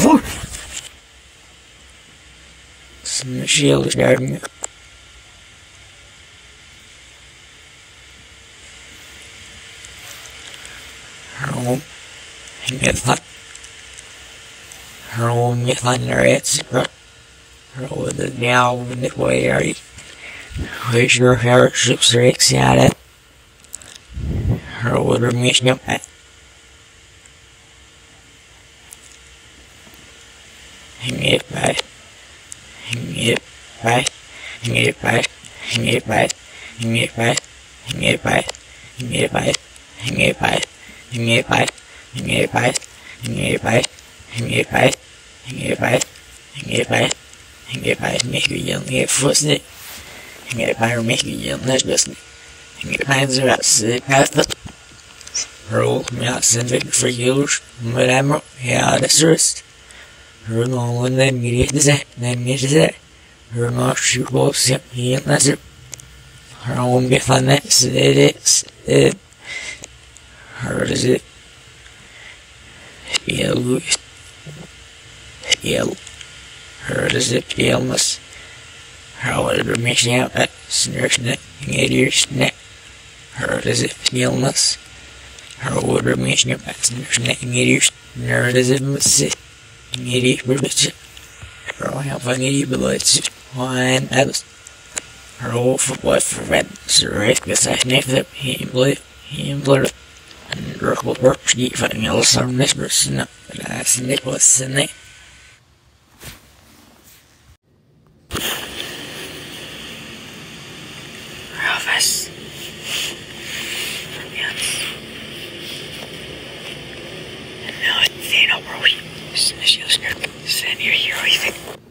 Some shield garden. Home. Get that. Home. Get that. Narrates. With the now in the way are you? Where's your hair? Ships are excited. Her would remain up at. Hang it back. Hang it back. Hang it back. Hang it back. Hang it back. Hang it back. Hang it back. Hang it back. Hang it back. Hang it back. Hang it back. Hang it back. Hang it back. Hang it back. Hang it back. Make you young. Get footstick. Hang it back. Make you young. Let's listen. Hang it back. They're out. Sit past the roll. Me out. Send it for years. But I'm yeah. That's rest. Her long then get it. Then get it. Her not shoot balls. Yep. He ain't that's it. Her home get fun. That's it. Her is it. Yellow. Yellow. Her is it. Yellowness. Her would be mixing out that snur's neck. Get your neck. Her is it. Yellowness. Her would be mixing out that snur's neck. Get your snur is it. Get it. Bitch. Her help I need you below it. Wine. Else. Her old for what for red. Surrey. Guess I sniff it. He blew. And Rockwell Burke, you fucking yellow some this person up, but I sniff what's in it. Rufus. Yes. And now it's the no bro. Send your hero, you think.